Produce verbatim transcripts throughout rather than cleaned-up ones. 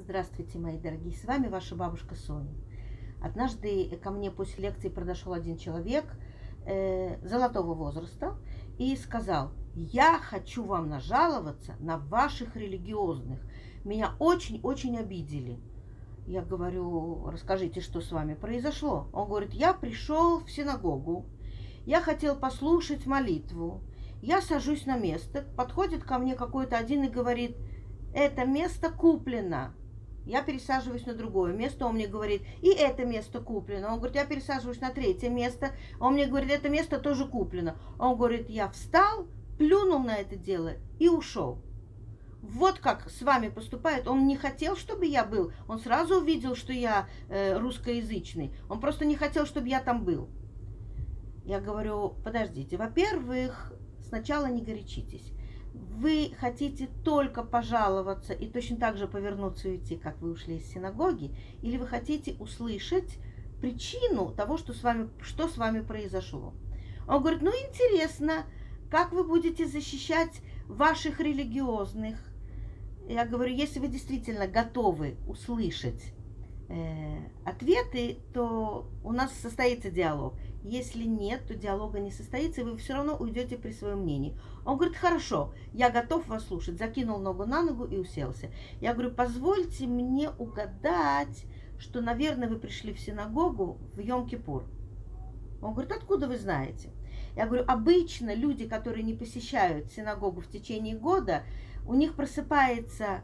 Здравствуйте, мои дорогие, с вами ваша бабушка Соня. Однажды ко мне после лекции подошел один человек э, золотого возраста и сказал: я хочу вам нажаловаться на ваших религиозных. Меня очень-очень обидели. Я говорю: расскажите, что с вами произошло. Он говорит: я пришел в синагогу, я хотел послушать молитву, я сажусь на место, подходит ко мне какой-то один и говорит: это место куплено. Я пересаживаюсь на другое место, он мне говорит: и это место куплено. Он говорит: я пересаживаюсь на третье место, он мне говорит: это место тоже куплено. Он говорит: я встал, плюнул на это дело и ушел. Вот как с вами поступает. Он не хотел, чтобы я был. Он сразу увидел, что я э, русскоязычный. Он просто не хотел, чтобы я там был. Я говорю: подождите, во-первых, сначала не горячитесь. Вы хотите только пожаловаться и точно так же повернуться и уйти, как вы ушли из синагоги, или вы хотите услышать причину того, что с вами, что с вами произошло? Он говорит: ну интересно, как вы будете защищать ваших религиозных? Я говорю: если вы действительно готовы услышать э, ответы, то у нас состоится диалог. Если нет, то диалога не состоится, и вы все равно уйдете при своем мнении. Он говорит: хорошо, я готов вас слушать. Закинул ногу на ногу и уселся. Я говорю: позвольте мне угадать, что, наверное, вы пришли в синагогу в Йом-Кипур. Он говорит: откуда вы знаете? Я говорю: обычно люди, которые не посещают синагогу в течение года, у них просыпается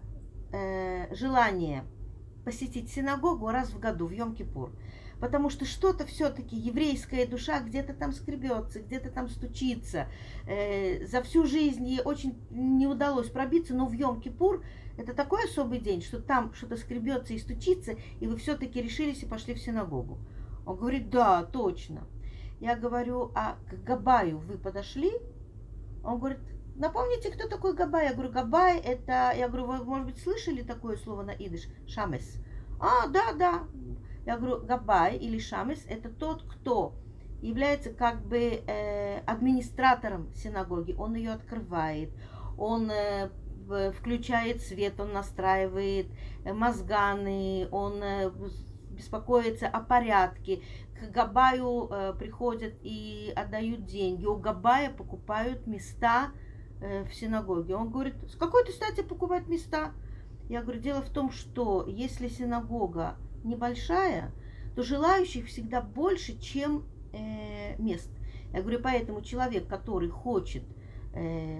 э, желание посетить синагогу раз в году, в Йом-Кипур. Потому что что-то все-таки еврейская душа где-то там скребется, где-то там стучится. Э, за всю жизнь ей очень не удалось пробиться, но в Йом-Кипур это такой особый день, что там что-то скребется и стучится, и вы все-таки решились и пошли в синагогу. Он говорит: да, точно. Я говорю: а к Габаю вы подошли? Он говорит: напомните, кто такой Габай? Я говорю: Габай это, я говорю, вы, может быть, слышали такое слово на идыш? Шамес. А, да, да. Я говорю: Габай или Шамес это тот, кто является как бы э, администратором синагоги. Он ее открывает, он э, включает свет, он настраивает э, мозганы, он э, беспокоится о порядке. К Габаю э, приходят и отдают деньги. У Габая покупают места э, в синагоге. Он говорит: с какой-то стати покупать места? Я говорю: дело в том, что если синагога небольшая, то желающих всегда больше, чем э, мест. Я говорю: поэтому человек, который хочет э,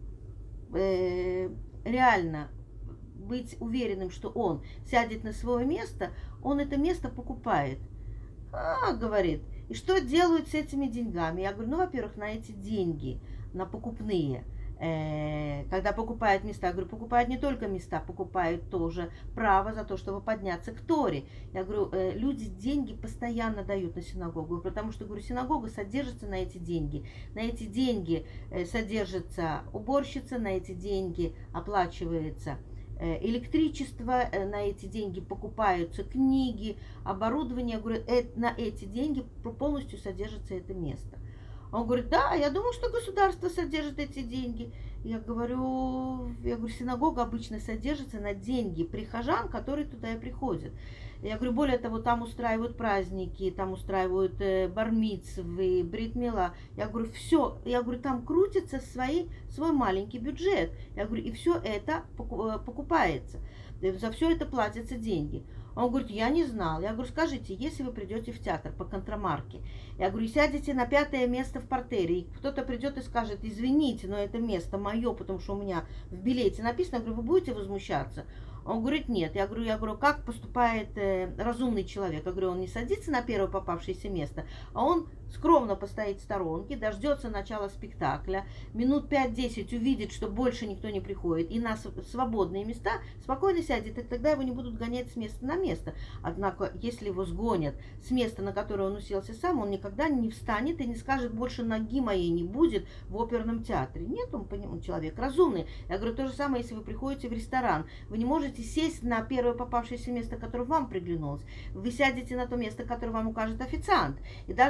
э, реально быть уверенным, что он сядет на свое место, он это место покупает. А, говорит, и что делают с этими деньгами? Я говорю: ну, во-первых, на эти деньги, на покупные, э, когда покупают места, я говорю, покупают не только места, покупают тоже право за то, чтобы подняться к Торе. Я говорю: э, люди деньги постоянно дают на синагогу, потому что, говорю, синагога содержится на эти деньги. На эти деньги э, содержится уборщица, на эти деньги оплачивается электричество, на эти деньги покупаются книги, оборудование. Я говорю: э, на эти деньги полностью содержится это место. Он говорит: да, я думал, что государство содержит эти деньги. Я говорю, я говорю, синагога обычно содержится на деньги прихожан, которые туда и приходят. Я говорю, более того, там устраивают праздники, там устраивают э, бармицвы, брит-мила. Я говорю, все, я говорю, там крутится свои, свой маленький бюджет. Я говорю, и все это покупается, за все это платятся деньги. Он говорит: я не знал. Я говорю: скажите, если вы придете в театр по контрамарке, я говорю, сядете на пятое место в партере, и кто-то придет и скажет: извините, но это место мое, потому что у меня в билете написано, я говорю, вы будете возмущаться? Он говорит: нет. Я говорю, я говорю, как поступает э, разумный человек? Я говорю, он не садится на первое попавшееся место, а он скромно постоит в сторонке, дождется начала спектакля, минут пять-десять увидит, что больше никто не приходит, и на свободные места спокойно сядет, и тогда его не будут гонять с места на место. Однако, если его сгонят с места, на которое он уселся сам, он никогда не встанет и не скажет: больше ноги моей не будет в оперном театре. Нет, он, он человек разумный. Я говорю, то же самое, если вы приходите в ресторан, вы не можете сесть на первое попавшееся место, которое вам приглянулось. Вы сядете на то место, которое вам укажет официант. И даже если вам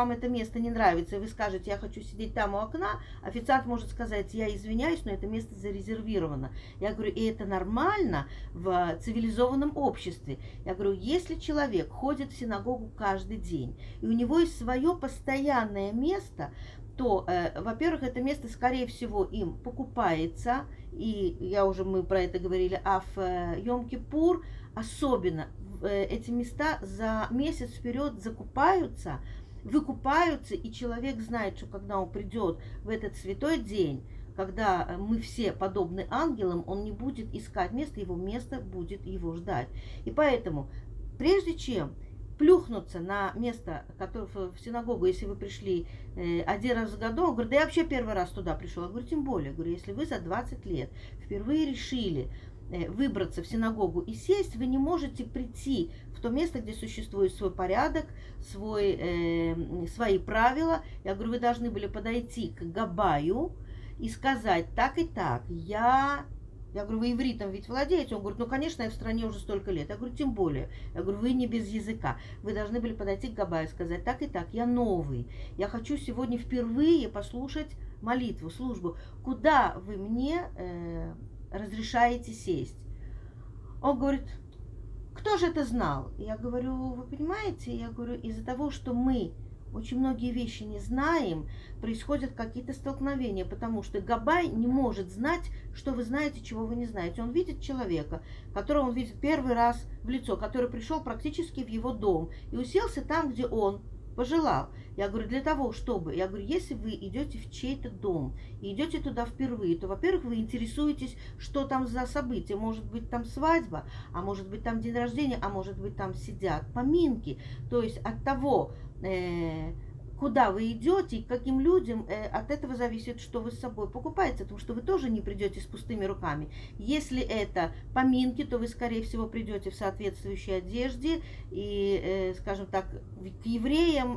вам это место не нравится, и вы скажете, я хочу сидеть там у окна, официант может сказать, я извиняюсь, но это место зарезервировано. Я говорю, и это нормально в цивилизованном обществе. Я говорю, если человек ходит в синагогу каждый день, и у него есть свое постоянное место, то, э, во-первых, это место, скорее всего, им покупается, и я уже, мы про это говорили, а в э, Йом-Кипур особенно э, эти места за месяц вперед закупаются, выкупаются, и человек знает, что когда он придет в этот святой день, когда мы все подобны ангелам, он не будет искать место, его место будет его ждать. И поэтому, прежде чем плюхнуться на место, которое в синагогу, если вы пришли э, один раз в году, он говорит, да я вообще первый раз туда пришел. Я говорю, тем более, я говорю, если вы за двадцать лет впервые решили э, выбраться в синагогу и сесть, вы не можете прийти в то место, где существует свой порядок, свой, э, свои правила. Я говорю, вы должны были подойти к Габаю и сказать, так и так, я... Я говорю, вы ивритом ведь владеете? Он говорит, ну, конечно, я в стране уже столько лет. Я говорю, тем более. Я говорю, вы не без языка. Вы должны были подойти к Габаю и сказать, так и так, я новый. Я хочу сегодня впервые послушать молитву, службу. Куда вы мне э, разрешаете сесть? Он говорит, кто же это знал? Я говорю, вы понимаете? Я говорю, из-за того, что мы очень многие вещи не знаем, происходят какие-то столкновения, потому что Габай не может знать, что вы знаете, чего вы не знаете. Он видит человека, которого он видит первый раз в лицо, который пришел практически в его дом и уселся там, где он пожелал. Я говорю, для того, чтобы... Я говорю, если вы идете в чей-то дом и идете туда впервые, то, во-первых, вы интересуетесь, что там за событие. Может быть, там свадьба, а может быть, там день рождения, а может быть, там сидят поминки. То есть от того... куда вы идете и к каким людям, от этого зависит, что вы с собой покупаете, потому что вы тоже не придете с пустыми руками. Если это поминки, то вы, скорее всего, придете в соответствующей одежде, и, скажем так, к евреям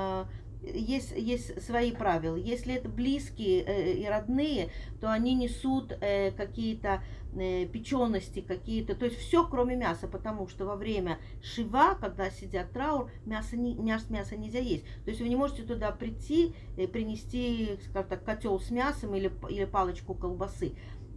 есть, есть свои правила. Если это близкие э, и родные, то они несут э, какие-то э, печености, какие-то, то есть все, кроме мяса, потому что во время шива, когда сидят траур, мясо, не, мясо, мясо нельзя есть. То есть вы не можете туда прийти и принести, скажем так, котел с мясом или, или палочку колбасы.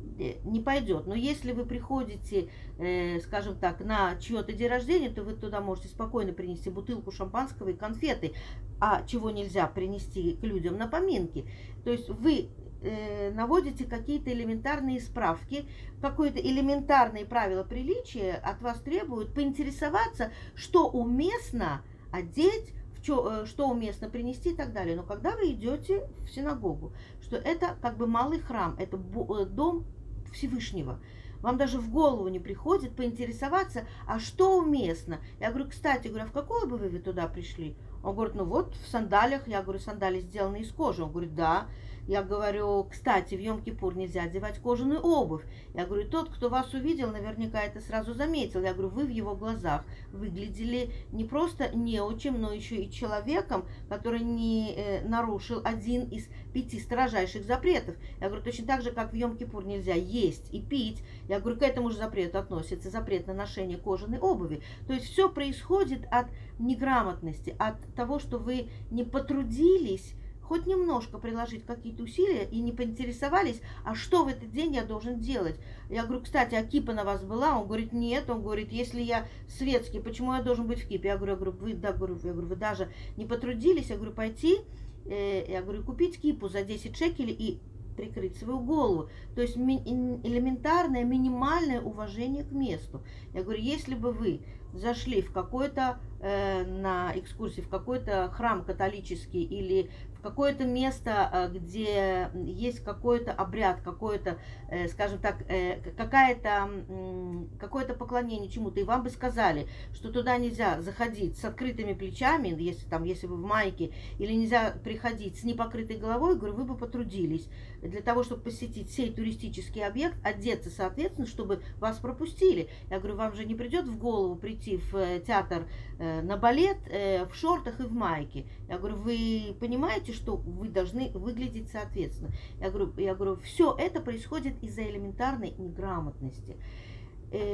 Не пойдет. Но если вы приходите, э, скажем так, на чье-то день рождения, то вы туда можете спокойно принести бутылку шампанского и конфеты, а чего нельзя принести к людям на поминки. То есть вы э, наводите какие-то элементарные справки, какое-то элементарные правила приличия от вас требуют поинтересоваться, что уместно одеть, что уместно принести и так далее. Но когда вы идете в синагогу, что это как бы малый храм, это дом Всевышнего, вам даже в голову не приходит поинтересоваться, а что уместно. Я говорю, кстати, говорю, а в какое бы вы туда пришли? Он говорит, ну вот в сандалиях. Я говорю, сандали сделаны из кожи. Он говорит, да. Я говорю, кстати, в Йом-Кипур нельзя одевать кожаную обувь. Я говорю, тот, кто вас увидел, наверняка это сразу заметил. Я говорю, вы в его глазах выглядели не просто неучим, но еще и человеком, который не э, нарушил один из пяти строжайших запретов. Я говорю, точно так же, как в Йом-Кипур нельзя есть и пить. Я говорю, к этому же запрету относится запрет на ношение кожаной обуви. То есть все происходит от неграмотности, от того, что вы не потрудились хоть немножко приложить какие-то усилия и не поинтересовались, а что в этот день я должен делать. Я говорю, кстати, а кипа на вас была? Он говорит, нет. Он говорит, если я светский, почему я должен быть в кипе? Я говорю, я говорю, вы, да, говорю, я говорю, вы даже не потрудились, я говорю, пойти, э, я говорю, купить кипу за десять шекелей и прикрыть свою голову. То есть ми- элементарное, минимальное уважение к месту. Я говорю, если бы вы зашли в какой-то, э, на экскурсии, в какой-то храм католический или в какое-то место, где есть какой-то обряд, какой-то, э, скажем так, э, какая-то, э, какое-то поклонение чему-то, и вам бы сказали, что туда нельзя заходить с открытыми плечами, если, там, если вы в майке, или нельзя приходить с непокрытой головой, говорю, вы бы потрудились для того, чтобы посетить сей туристический объект, одеться соответственно, чтобы вас пропустили. Я говорю, вам же не придет в голову прийти в театр э, на балет э, в шортах и в майке. Я говорю, вы понимаете, что вы должны выглядеть соответственно. Я говорю, я говорю, все это происходит из-за элементарной неграмотности. Э,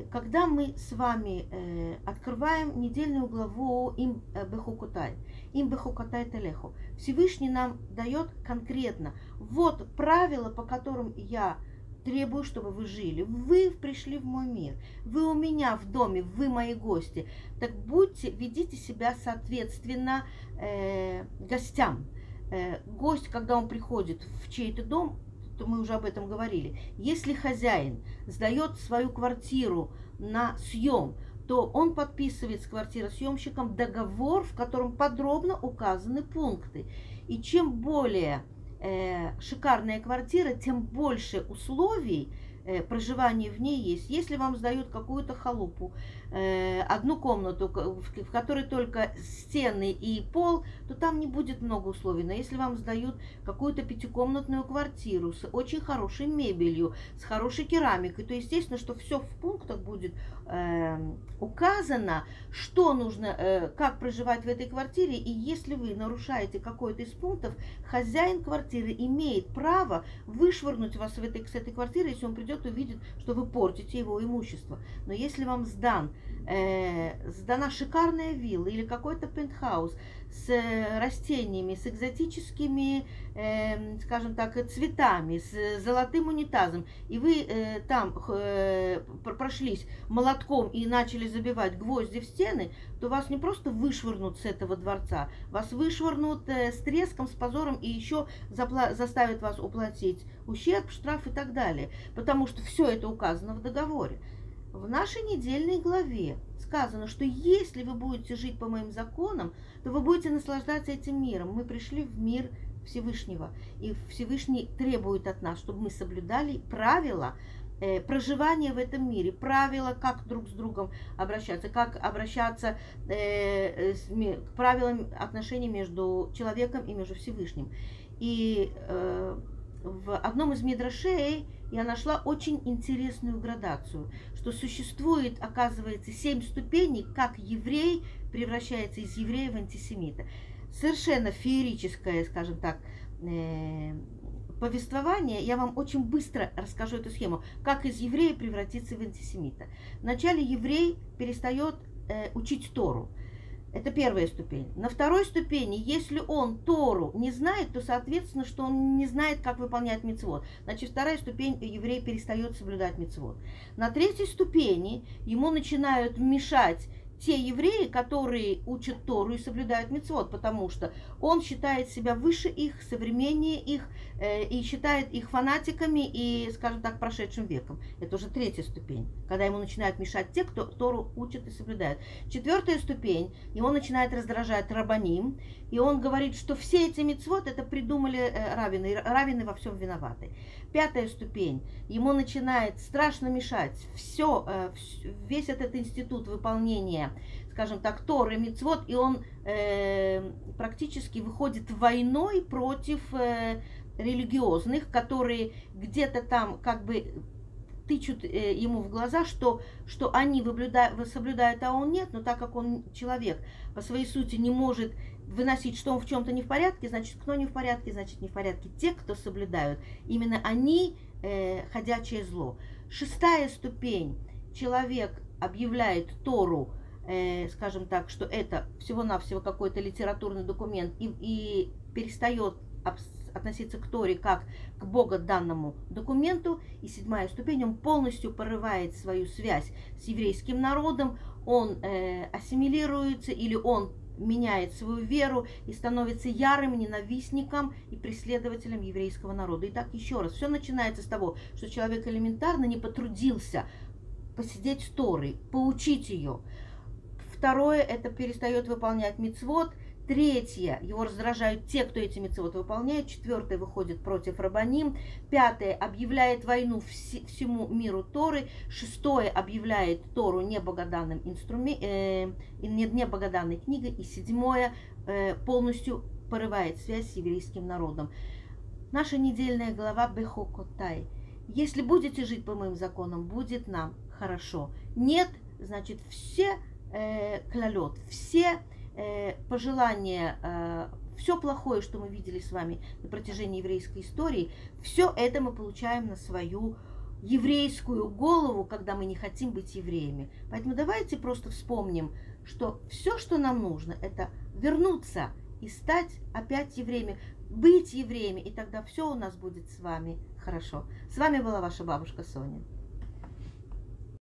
когда мы с вами э, открываем недельную главу им бехукотай, им бехукотай телеху, Всевышний нам дает конкретно, вот правила, по которым я требую, чтобы вы жили. Вы пришли в мой мир, вы у меня в доме, вы мои гости. Так будьте, ведите себя соответственно э, гостям. Э, гость, когда он приходит в чей-то дом, то мы уже об этом говорили. Если хозяин сдает свою квартиру на съем, то он подписывает с квартиросъемщиком договор, в котором подробно указаны пункты. И чем более э, шикарная квартира, тем больше условий э, проживания в ней есть. Если вам сдают какую-то халупу, э, одну комнату, в, в которой только стены и пол, то там не будет много условий. Но если вам сдают какую-то пятикомнатную квартиру с очень хорошей мебелью, с хорошей керамикой, то естественно, что все в пунктах будет э, указано, что нужно, э, как проживать в этой квартире. И если вы нарушаете какой-то из пунктов, хозяин квартиры имеет право вышвырнуть вас в этой, с этой квартиры, если он придет и увидит, что вы портите его имущество. Но если вам сдан, э, сдана шикарная вилла или какой-то пентхаус с растениями, с экзотическими, э, скажем так, цветами, с золотым унитазом, и вы э, там э, прошлись молотком и начали забивать гвозди в стены, то вас не просто вышвырнут с этого дворца, вас вышвырнут э, с треском, с позором и еще запла- заставят вас уплатить ущерб, штраф и так далее, потому что все это указано в договоре. В нашей недельной главе сказано, что если вы будете жить по моим законам, то вы будете наслаждаться этим миром. Мы пришли в мир Всевышнего, и Всевышний требует от нас, чтобы мы соблюдали правила э, проживания в этом мире, правила, как друг с другом обращаться, как обращаться э, с, к правилам отношений между человеком и между Всевышним. И э, в одном из мидрашей я нашла очень интересную градацию, что существует, оказывается, семь ступеней, как еврей превращается из еврея в антисемита. Совершенно феерическое, скажем так, э, повествование. Я вам очень быстро расскажу эту схему, как из еврея превратиться в антисемита. Вначале еврей перестает э, учить Тору. Это первая ступень. На второй ступени, если он Тору не знает, то соответственно, что он не знает, как выполнять мицвот. Значит, вторая ступень, еврей перестает соблюдать мицвот. На третьей ступени ему начинают мешать те евреи, которые учат Тору и соблюдают мицвот, потому что он считает себя выше их, современнее их, э, и считает их фанатиками и, скажем так, прошедшим веком. Это уже третья ступень, когда ему начинают мешать те, кто Тору учат и соблюдает. Четвертая ступень, его начинает раздражать рабаним, и он говорит, что все эти мицвот это придумали э, раввины, и раввины во всем виноваты. Пятая ступень, ему начинает страшно мешать все, э, весь этот институт выполнения, скажем так, Торы, мицвот, и он э, практически выходит войной против э, религиозных, которые где-то там как бы тычут э, ему в глаза, что, что они соблюдают, а он нет, но так как он человек по своей сути не может выносить, что он в чем-то не в порядке, значит, кто не в порядке, значит, не в порядке те, кто соблюдают. Именно они э, ходячее зло. Шестая ступень. Человек объявляет Тору, э, скажем так, что это всего-навсего какой-то литературный документ и, и перестает относиться к Торе как к богоданному документу. И седьмая ступень, он полностью порывает свою связь с еврейским народом, он э, ассимилируется или он меняет свою веру и становится ярым ненавистником и преследователем еврейского народа. Итак, еще раз, все начинается с того, что человек элементарно не потрудился посидеть с Торой, поучить ее. Второе, это перестает выполнять мицвот. Третье, его раздражают те, кто эти мицвот выполняет. Четвертое, выходит против рабаним. Пятое, объявляет войну вс- всему миру Торы. Шестое, объявляет Тору небогоданным инструментом, э, небогоданной книгой. И седьмое, э, полностью порывает связь с еврейским народом. Наша недельная глава Бехокотай. Если будете жить по моим законам, будет нам хорошо. Нет, значит, все э, клалет, все пожелания, все плохое, что мы видели с вами на протяжении еврейской истории, все это мы получаем на свою еврейскую голову, когда мы не хотим быть евреями. Поэтому давайте просто вспомним, что все, что нам нужно, это вернуться и стать опять евреями, быть евреями, и тогда все у нас будет с вами хорошо. С вами была ваша бабушка Соня.